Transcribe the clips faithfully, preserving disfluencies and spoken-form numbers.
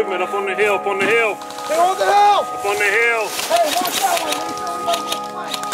movement up on the hill, up on the hill. Get on the hill! Up on the hill. Hey, watch that one. Make sure we don't get flanked.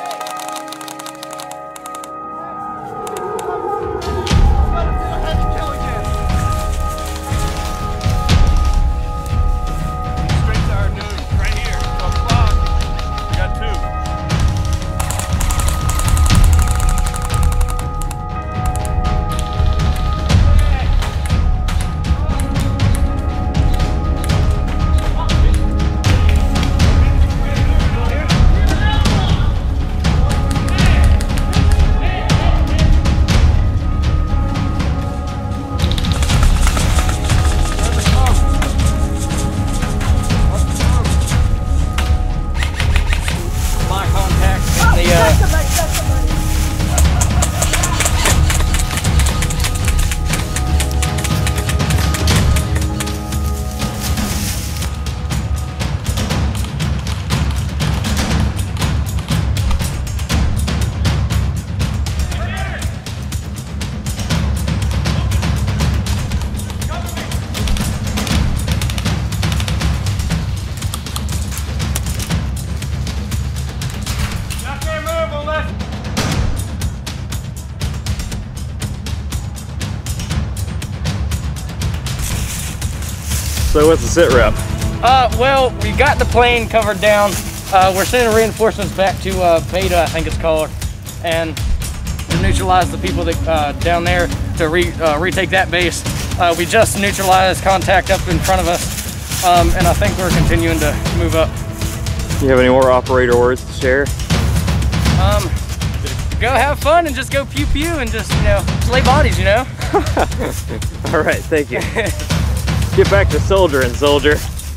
So what's the sit rep? Uh, well, we got the plane covered down. Uh, we're sending reinforcements back to uh, Beta, I think it's called, and to neutralize the people that uh, down there to re, uh, retake that base. Uh, we just neutralized contact up in front of us, um, and I think we're continuing to move up. Do you have any more operator words to share? Um, go have fun and just go pew pew and just, you know, slay bodies, you know? All right, thank you. Get back to soldiering, soldier.